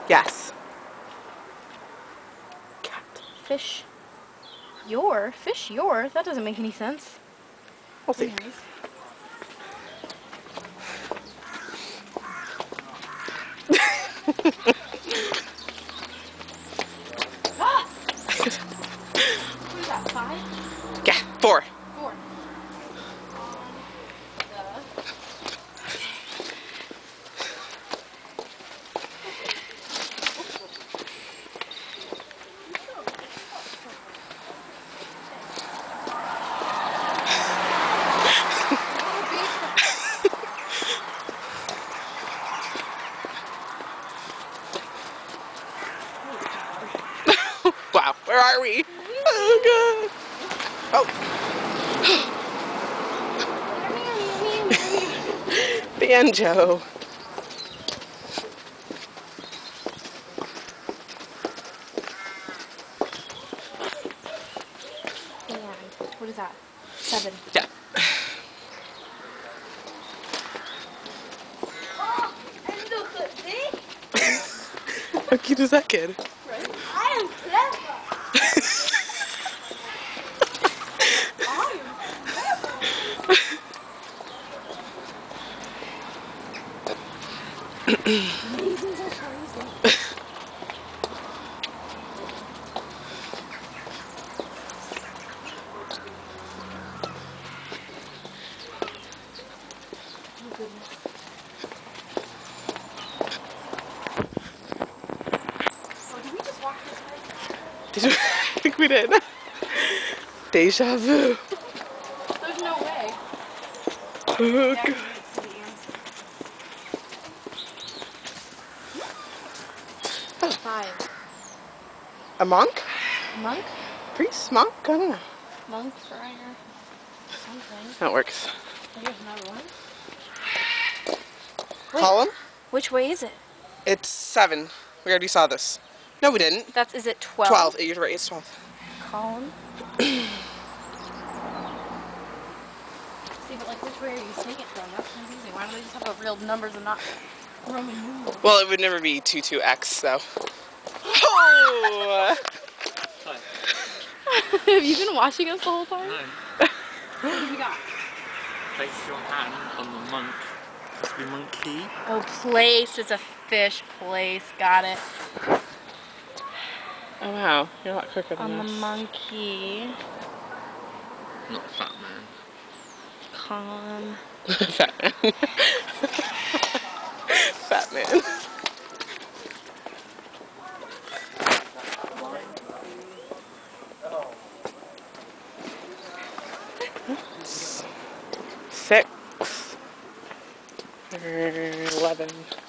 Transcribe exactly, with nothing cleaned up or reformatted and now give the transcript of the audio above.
Yes. Cat. Fish. Your? Fish your? That doesn't make any sense. We'll see. Anyways. What is that, five? Yeah, four. Four. Wow, where are we? Oh, God. Oh. Banjo. And what is that? Seven. Yeah. Oh, and look at this. How cute is that kid? Right? I am clever. I am Amazing are crazy. Oh, goodness. Oh, did we just walk this way? Did you? I think we did. Deja vu. There's no way. Oh, Yeah, God. oh. Five. A monk? Monk? Priest? Monk? I don't know. Monk, friar. Something. That works. There's another one. Column? Which way is it? It's seven. We already saw this. No, we didn't. That's, is it twelve? Twelve. You're right, it's twelve. Column. See, but like, which way are you seeing it from? That's confusing. Why don't they just have a real numbers and not Roman numerals? Well, it would never be two two X, though. Oh! Have you been watching us the whole time? No. What do we got? Place your hand on the monk. Must be monkey. Oh, place is a fish place. Got it. Oh, wow. You're a lot quicker than On us. the monkey. Not a fat man. Calm. Fat man. Fat man. Six. Eleven.